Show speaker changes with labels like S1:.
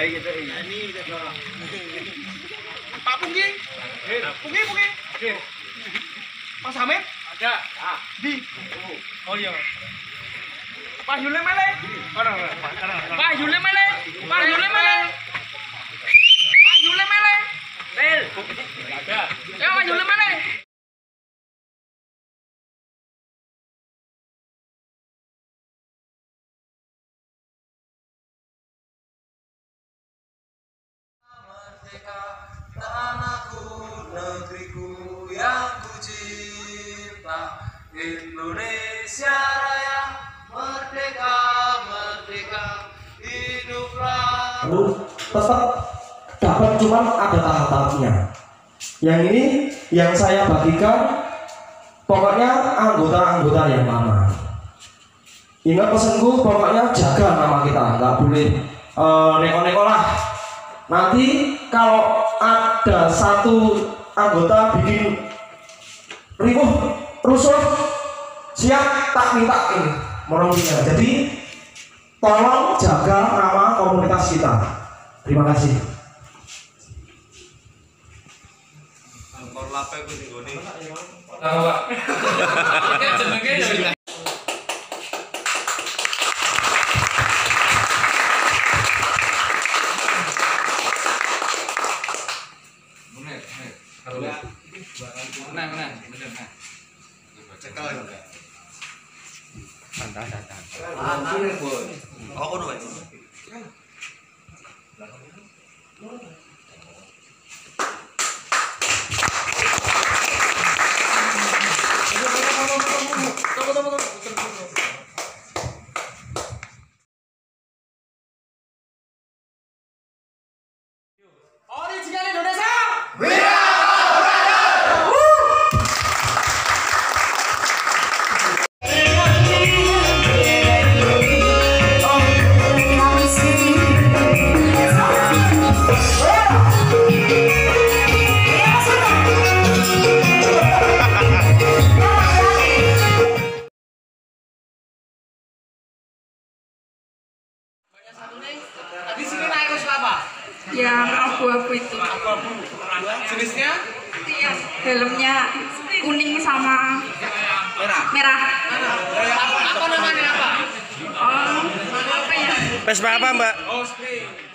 S1: gitu. Ini Pak Punggi. Punggi. Mas Hamid ada. Di. Oh iya. Pak Yule Mele. Pak Yule Mele. Bel. Ada. Ya Pak Yule Mele.
S2: Tanahku, negeriku yang ku cinta, Indonesia Raya, merdeka, hiduplah.
S3: Tetap dapat, cuman ada tahap-tahapnya. Yang ini yang saya bagikan, pokoknya anggota-anggota yang lama. Ingat pesanku, pokoknya jaga nama kita, nggak boleh neko-neko lah. Nanti kalau ada satu anggota bikin rusuh, siap tak minta ini moralnya. Jadi tolong jaga nama komunitas kita. Terima kasih.
S1: Original Indonesia. Tadi sini naik ke apa?
S4: Yang abu-abu itu.
S1: Abu-abu. Jenisnya?
S4: Iya. Helmnya kuning sama merah.
S1: Apa namanya apa?
S4: Oh, apa ya?
S5: Vespa apa, Mbak?
S1: Oh, spray.